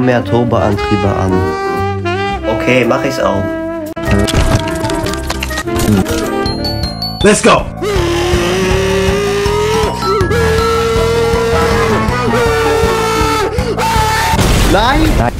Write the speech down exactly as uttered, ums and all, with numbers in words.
mehr Turboantriebe an. Okay, mach ich's auch. Let's go! Nein! Nein.